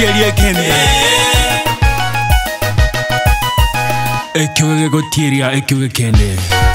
gotieri kende ekiwe gotieria ekiwe kende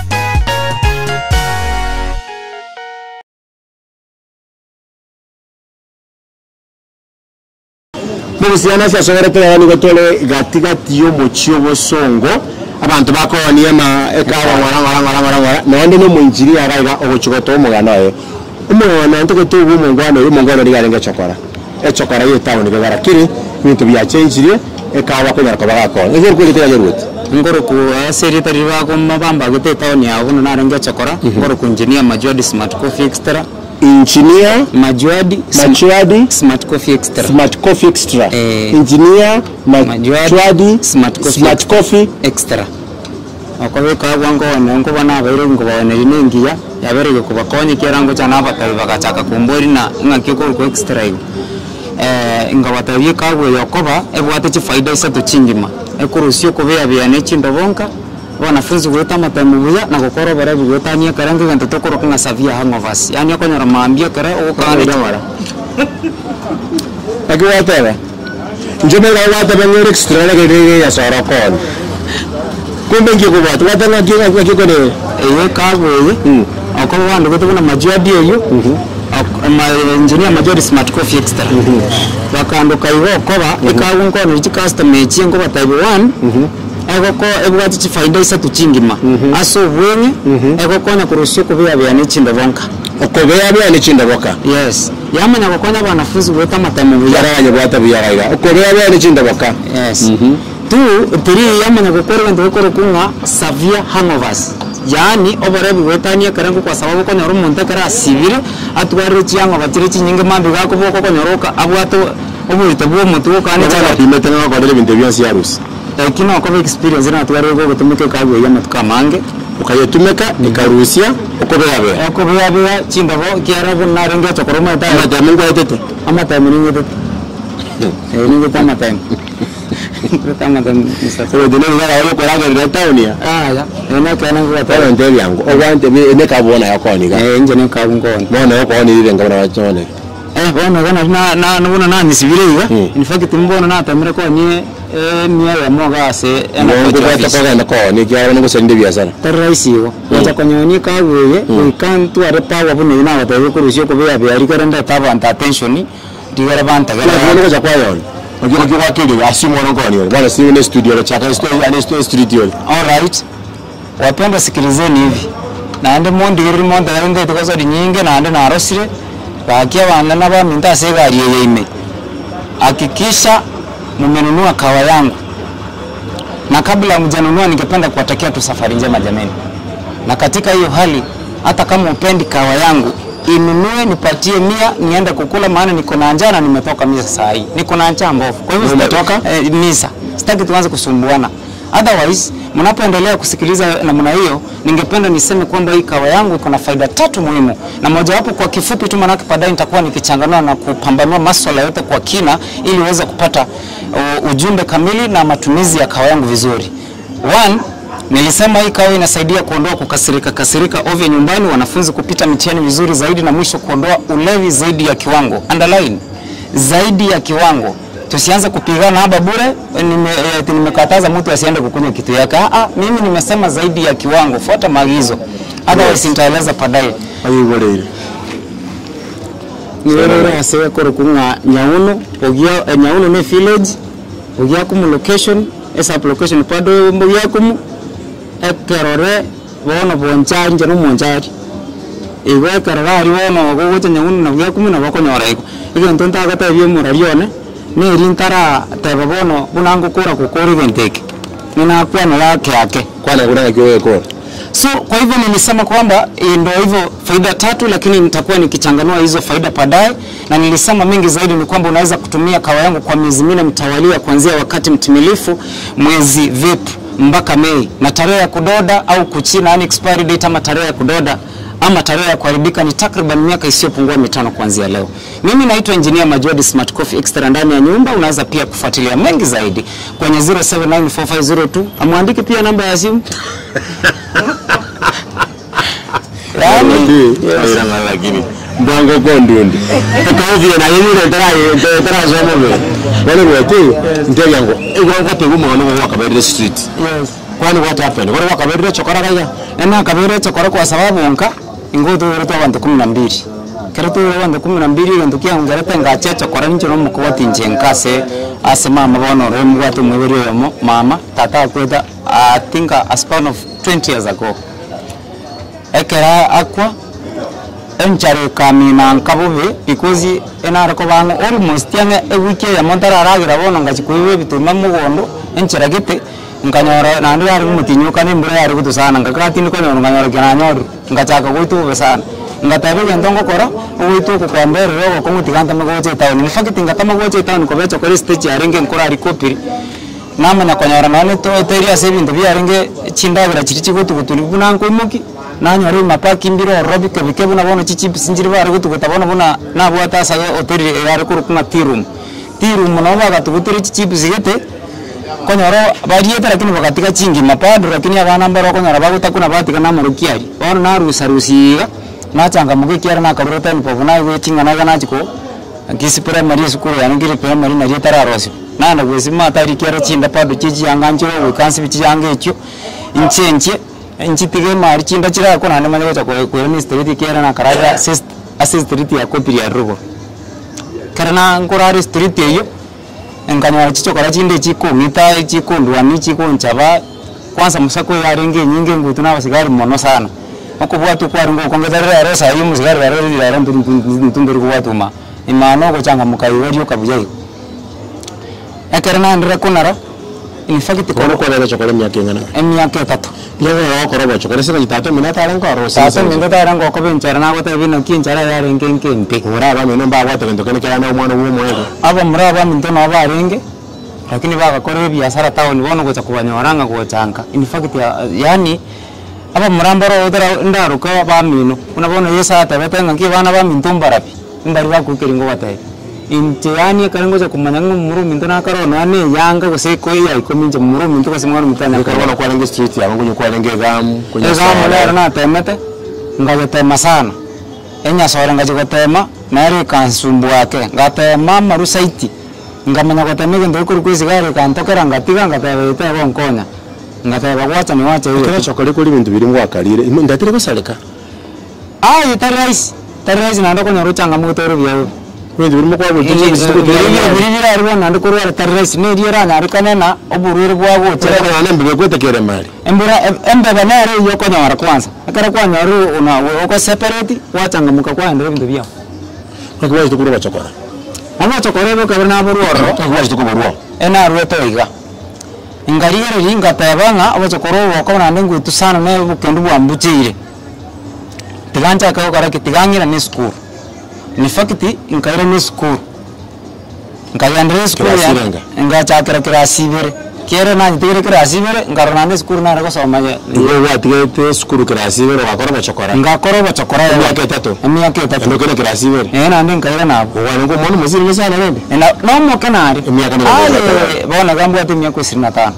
Mubusiana sya sogera tera ni gotole gatigati yo mochio bosongo abantu bakonie ma ekawa ngara nonde no munjiri araiga ogochigota omugano oyo umwana ntoko tubu umungwano ligarenga chokora echokora yo tawo ni gara kiri bintu bya change ekawa ko nyarako bagakora ngero kuri tera yeruti ngoro ku secretary bako mabamba gote tawo ni abuno narenga chokora ngoro ku engineer Majwadi Smart Coffee Extra engineer Majwadi Smart Coffee Extra engineer Majwadi Smart Coffee Extra akabeka wango ngo bana bayiro ngo babone inengiya yabereye kubakonye kirango cyana abatabi bagachaka kumbori na ngakiko ko extra yo ngo batabi kawe yakoba ebwate ci faida isa tuchingima ekurusyo kubya byane chindobonka wanafunzi gweta matamubuya na gukora barabi gwetanye karange ganto tokoro kunga savia hangovas yani akonyora maambia kare okane jamara akiwatebe njomela wata bengere extra lege ya sorokon kumbe ngikubata watanga ngikone kawe akoro wando gutubona Majwadi yo engineer Majwadi Smart Coffee Extra bakanduka iwo koba ikawo ngono iki customer cyengo batabi 1 egoko ebwati ci faida isa tuchingima aso bwenye egokonya kurusyo kubya byane chindobonka okobya byane chindoboka yes yamanya gokonya banafunzi gweta matamu yaranye bwata byaraiga okobya byane chindoboka yes tu tiri yamanya gukora ndo gukora kunga savia hangovers yani obarebi gwetania karango kwa sababu ko nyoro monte kara sivire atware chiango batire chinyinge mambi gako boko ko nyoroka abwato obulite bwo mutu ko ane cyane pimetena ko dele binte byansi yarusi kino ko experience na tware go gutumike kabwe yamatuka mange ukayetumeka ikarusia okobya chindabo kiarabu narenga chokoroma ta amata mungu ayetete amata muninge tete ninge tamata Tama misafiri dino ngara yo koraga retaunia ya ena kana ngwa tawo ndebi yango ogwante ene kabona yakoni ga nje ne kabungoni bona yakoni ile ngabona wachone bona na nani sibire iga in fact mbona na tamira ko ni ya moga se ena ko ni kya ngo sende biashara taraisi yo wacha konyoni ka weye we can to are power bune na wata yo kurusyo ko bya bya rikarenda taba anta attention digara banta gara ngo cha kwa yon ogera kwa kile asimu ngoni bwana si ile studio cha studio all right wapenda sikilizeni hivi naende mondi ndio tukazo nyingi naende na arosire bakia bana na ba minta segari yeime hakikisha mmenunua kawa yangu na kabla mjanunua ningependa kuwatakia tu safari njema jameni na katika hiyo hali hata kama upendi kawa yangu inunue nipatie 100 niende kukula maana niko na njaa na nimetoka misa saa hii niko na njaa mbovu kwa hivyo nimetoka misa sitaki tuanze kusumbuana otherwise mnapoendelea kusikiliza namna hiyo ningependa niseme kwamba hii kawa yangu iko na faida 3 muhimu na moja wapo kwa kifupi tu maana baadaye nitakuwa nikichanganua na kupambanua masuala yote kwa kina ili uweze kupata ujumbe kamili na matumizi ya kawa yangu vizuri. 1 Nilisema hii kawa inasaidia kuondoa kukasirika ovyo nyumbani, wanafunzi kupita mitihani vizuri zaidi, na mwisho kuondoa ulevi zaidi ya kiwango. Underline, zaidi ya kiwango. Tusianze kupigana hapa bure. Nimekataza mtu asiende kukunywa kitu yake. Mimi nimesema zaidi ya kiwango. Fuata maagizo. Otherwise nitaeleza baadaye. Ayigole ile. Niwewe asewe koro kunga Nyauno, ogia Nyauno ne village, ogia kumu location, esa location pado ogia kumu ekerore bono bonchanje no monchari. Iwe karari bono gogote Nyauno na ogia kumu na bakonyoreko. Ige ntonta agata byo murarione. Ni rintara teba bono bunango kora kukori benteke. Nina kwa na yake kwana kuna kiwewe kora. So kwa hivyo nilisema kwamba ndio hivyo faida 3, lakini nitakuwa nikichanganua hizo faida baadaye, na nilisema mengi zaidi ni kwamba unaweza kutumia kawa yangu kwa miezi 4 mtawalia kuanzia wakati mtimilifu mwezi vipi mpaka Mei, na tarehe ya kudoda au kuchina yani expiry date ama tarehe ya kudoda ama tarehe ya kuharibika ni takriban miaka isiyopungua 5 kuanzia leo. Mimi naitwa Engineer Majwadi Smart Coffee Extra ndani ya nyumba. Unaweza pia kufuatilia mengi zaidi kwenye 079450 amwandike pia namba ya simu. Lakini Mbwango kondundi. Ekavia na yeye ndara zomo be. Wale wote ndio yango. Ego ngote gumo no wa Kabere street. Yes. Kwani what happened? Wale wa Kabere chokora kaya. Ena Kabere chokora kwa sababu nka ingoto rito abantu 12. Kereto abantu 12 ndukia ngareta ngacha chokora nincho no mukuwa tinjenkase ase mama bono remu watu mwebere yomo mama tata kweta I think a span of 20 years ago. Ekera akwa enchare kamina nkabuhe because enara ko bango almost yange a week ya montara aragira bono ngachikuiwe bituma mugondo enchara gite nkanyora nandi ari mutinyuka ne mbura ari kutusana ngakati niko nganyora kinanyoru ngachaka goitu besana ngatabe ngendongo kora goitu ko kwambere ro ko mutiganta magoche town in fact ngatama goche town ko becho ko stage arenge nkora ari kopiri namanya konyora nane to teria sebintu byarenge chindabira chirichi gotu gutuli bunanko imoki nanyore mapaki mbiro robi kebike buna bono chichi sinjiri bari gutugutabona buna nabwata saga oteri yari kurukunga tirum no baga tuguteri chichi sigete konyoro barieta lakini bakatika chingi mapado lakini abana mbaro konyora bagutakuna batika namurukiari bono narusarusiga nachanga mugikiara nakaburota nipobuna wetinga naganachiko kisi primary school yaningire primary na jetararosi nana gwesima atari kiara chinda pado chichi anganjiro wekansi bichi yange ekyo inchenche nchitige mari chinda chira ko nane manya kwa ni street kiara na karaga assist street ya kopiri ya rugo karana ngorari street yeyo enganywa chicho kora chinde chiko mita chiko ndwani chiko nchaba kwanza musako yarenge nyinge ngutu na basigari mono sana okubwa tu kwa ringo kongezera rosa yi musigari ya ntumbiri kwa tuma imano ko changa mukayi yo kabujai akarana ndira kunara in fact ko ko lele chokole myake ngana emyake 3 lele ro ko ro chokole sira itato minata rango ro sa minata rango ko benchara na wata bino kinchara ya renge nkempe ora ba mino ba wata bento kene kala na umwana w'umwego abo muraba minto no ba renge lakini baka kore biashara town bono ko chakubanyoranga ko changa in fact yani aba murambaro odara ndaruka ba mino unabona yesa atabetenga kibana ba minto mbarapi mbari ba kukiringo watai intiani karango za kumanyanga muru minto na karona ane yanga ko se ko ya ikominje muru minto ko simwana mutana karona kwa rangi street ya ngo kwa rangi gam kunya gam na temete ngabete masana enya sora ngaje ko tema nare kansumbu yake ngatema marusaiti ngamanya ko temege ndo ko kwizigare kantokera ngatiga ngatabete bonkonya ngataba kwacha ni wacha ile kile chokole kuli bintu biri ngo akalire ndatire ko saleka ayi tarais na ndoko nyoro changa mutoro bya kwindi biri mukwa buri biri aribona ndiko rwa tarais ne riera nyari kanena oburure bwabo tera na mbe kwetekere mali embe banare yo ko nyara kwanza akara kwa nyaru una oko separate wachanga muka kwa ndero bintu bya ko kwa ndiko rwa chokora ama chokora bo kabana boruoro ko kwa ndiko boruoro ena rueto iga ingariere ringa tabanga abo chokoro ko na ndengu tusana ne bukendu bwambuchire tiganja ka kara kitigangira ni school ni fakiti inkaira ni school nkayandre school ya ngacha kira kirasibere kera na ntigere kirasibere ngarona ni school na rako soma ya ngo tigete school kirasibere wakora bachokora ngakora bachokora ya emyaka 3 ndokere kirasibere na ndi nkaira na abo wangu mwana muziri mesana nende no mo kanari emyaka 3 bona gambo ati emyaka 25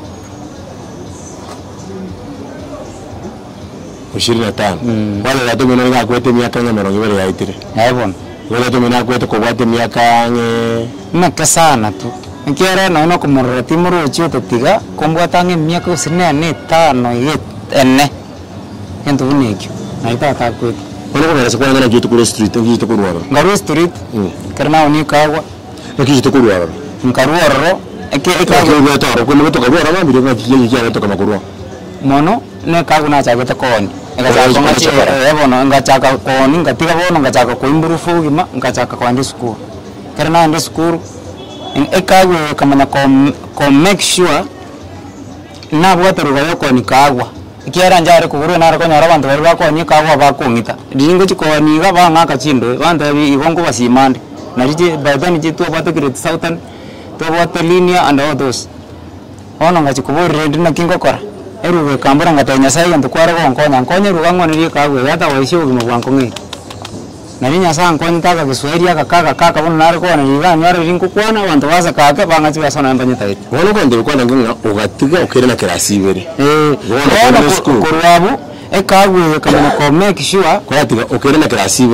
25 wale watu mwenye kwete miaka 20 yaitire haibona wale watu mwenye kwete kwa wate miaka naka sana tu nkiara naona kumurira timuru chio tatiga kombwa tange miaka 25 ene ento unikyo naita kwete wale kwa sababu ngana jitu kule street ngitu kurwaro ngaru street karna unikagwa ngitu kurwaro nkaruoro ekagwa toro kwa mtu kurwaro mami ndio ngijia kutoka makurwa mono ne kaguna chageta koni ngachaka koni ngatiga bono ngachaka kuimburu fugima ngachaka kwandi school karena ande school ekagwe kamana ko make sure na bwataruga yoko ni kagwa kiera njare kuburu na rako nyara bantu bari bakoni kagwa bakungita dingo chikoni ga banga kachindo bantu ibongo basimande narije badani jitu bato grade southern to water linear and all those ono ngachikuburu red na kingo kora eruwe kambura ngatanya sai ntu kwara nkonya rugango niri kagwe yata waisho gimo bwanko ngi narinya sa nkonya taka Kiswahili kaka bona nari kona yiga nyara rinko kwana bantu baza kaka bangachi basona mbanye taiti wono konde kwana nginga ugatiga ukirena kirasibere wono kurwabu ekagwe kamana ko make sure kwatiga ukirena kirasibere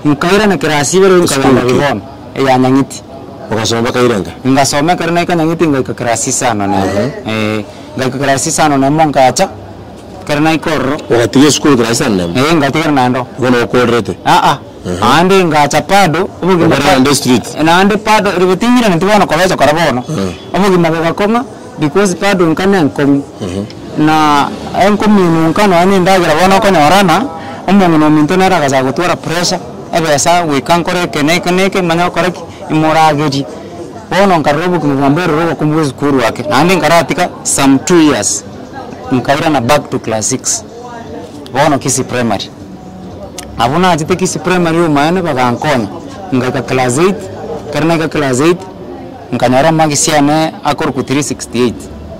nkaira na kirasi bero nkaganda bibona ya Nyang'iti ukasoma mpaka Irenga ngasoma karena Nyang'iti ngaika kirasi sana na ngaika kirasi sana na monka acha karena ikorro wakatiga school kirasi sana ngatika nando kono ukorete ande ngacha pado ubugima ande street na ande pado ributingira ntibona kolecho karabono ubugima bagakonga because pado nkana nkomi na enkomi nkano ani ndagira bona ko nyorana umuntu no minto nara kaza gutwara pressure ebesa wikankore keneke manya koreki imoragedi bono nkarobu kumwambero robo kumbuzi skuru wake nandi nkaratika some 2 years nkaira na back to class 6 bono kisi primary abuna ajite kisi primary umaene bagankonya ngaika class 8 karena ka class 8 nkanyara magisiane akor ku 368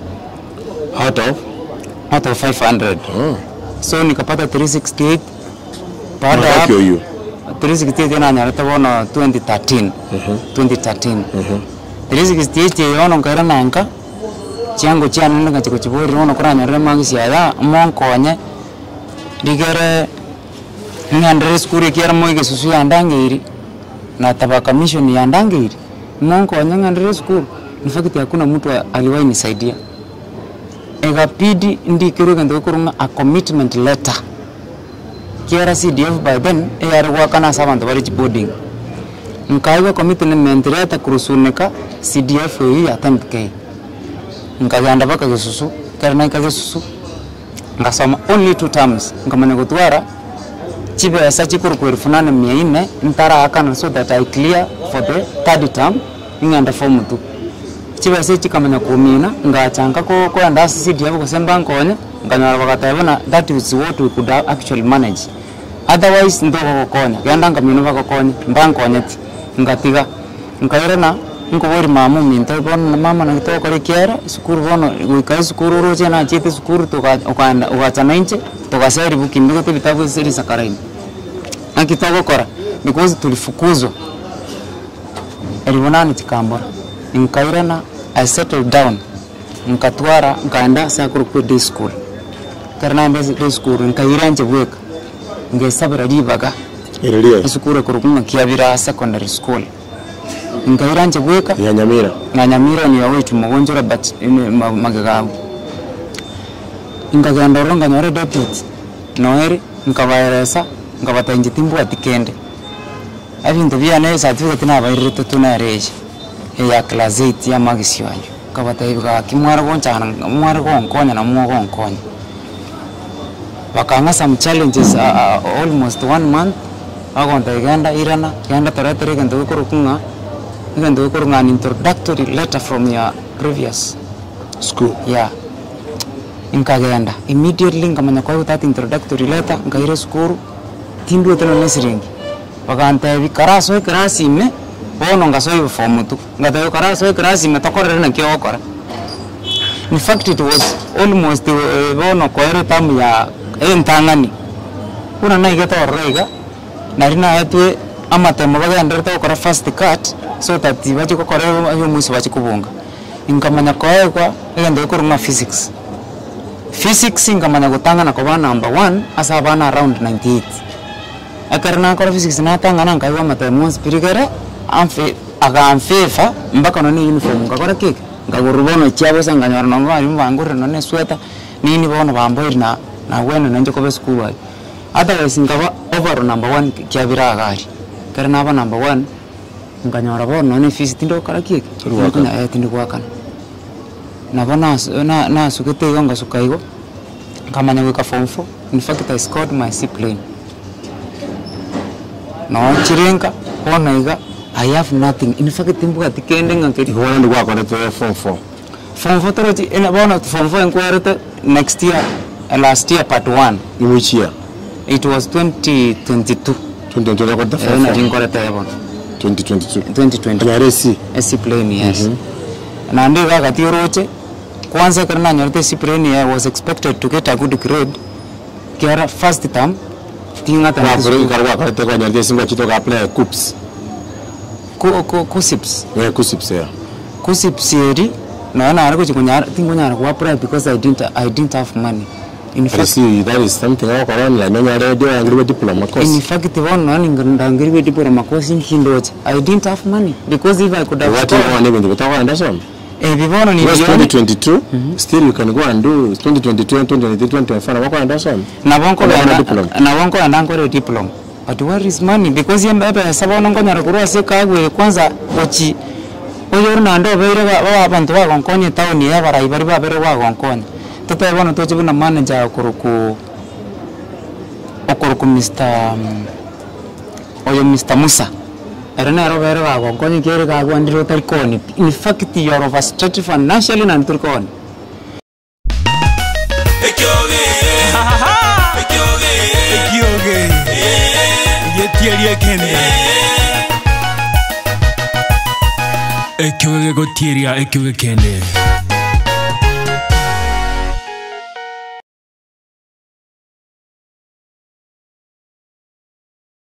out of 500 so nikapata 368 baada ya 368 na nyarata bono 2013 368 yono ngaira nanka chango chana nga chiko chibori rono kuranya rema ngisiya monkonye digere ngandere skuri kiara moige susu yandangeiri na tabaka mission yandangeiri monkonye ngandere skuru nifakiti hakuna mtu aliwahi nisaidia egapidi ndikiro gando kurunga a commitment letter kiara CDF by then yari wakana sabantu bari boarding nkaiwa commitment letter kurusuneka CDF ya 10k nkaganda baka gesusu karena ikagesusu ngasoma only 2 terms ngamane gutwara chibe asa chikuru kwerfunana 400 ntara akana so that I clear for the 3rd term nganda form 2 chibe asa chikamanya kumina ngachanga ko anda CDF ko semba nkonye nganyara bakatayabona that is what we could actually manage otherwise ndoko konya yanda ngamino bakakonya mbankonyeti ngatiga nkairana nkobori mamu minta bono mama na kitoko kore kiera skuru bono wikai skuru roje na chete skuru ukanda ukachana inche tukaseri bukimbigo te bitabu seri sakaraini akitoko kora because tulifukuzwa elibonani chikambora nkairana I settled down nkatwara nkaenda sakuru ku day school karena day school nkaira nje bweka ngesabira ribaga irelia skuru kurukunga kiabira secondary school nkaira nje bweka na nyamira ni yawe tumugonjora but magagabu nkaganda ronga nyore deputy noeri nkabaeresa nkabata nje timbu atikende abintu byane certificate na bairito tunareje ya class 8 ya magisi wanyu kabata ibga kimwara gonchana mwara gonkonya na mwo gonkonya wakanga some challenges almost 1 month agonta iganda irana yanda taratere gando kurukunga ngando kurunga an introductory letter from your previous school inkagenda immediately ngamanya kwa that introductory letter ngaire school tindu tena nesiringi wakanta bikaraso krasi me bono ngasoy form 2 ngadayo karaso krasi me tokorere na kiokora in fact it was almost bono koero tam ya entangani kuna na igeta orrega narina atwe amatemo bagenda to kora first cut so that bachi ko kore ayo musi bachi kubunga ingamanya kwa ngende kuruma physics ingamanya gutanga na kwa number 1 asa bana around 98 akarna kora physics na tanga na ngaiwa matemo spirigere amfefa mbaka no ni uniform ngakora kike ngagurubono chiabo sanganyora no bari mbangure no ne sweater nini bono bamboiri na wena nanje ko be school ai otherwise ngaba over number 1 kiabira gari karena aba number 1 nganyora bono ne fees tindo karakie kuna tindo kwakana na bona na sukete yonga sukaigo kama nyaweka form 4 in fact I scored my C plane no chirenga bona iga I have nothing in fact timbuka tikende ngaketi wana ndo kwa kona form 4 toroti ina bona form 4 inquiry next year last year part 1 in which year it was 2022 kwa the na ringora tayabona 2020 ya resi SC plane yes na ndio wakati rote kwanza karena nyorte SC plane I was expected to get a good grade kiara first term tinga tana karwa karate kwa nyorte simba chitoka apply CUPS CUSIPS ya CUSIPS yeri na ariko chikunyara tingunyara ku apply because I didn't have money In fact, that is something I want to know. I agree diploma course. in fact, one angry with diploma course in Hindoch. I didn't have money because if I could have. What you want even to understand? It was 2022. Still, you can go and do 2022 and 2023, 2024. What understand? Na wonko anango diploma. But where is money? Because you have someone on the Kura Seka, Kwanza, Ochi, Oyor Nando, very well, abantu wa Gonkonya town, you have a very well Gonkon. Toto I want to touch on a manager Okuruku Mr. Oyo Mr. Musa. I don't know where I go. Going to get a one Turkoni. In fact, you are overstretched financially and Turkon. Ekyoge go tiria ekyoge kende.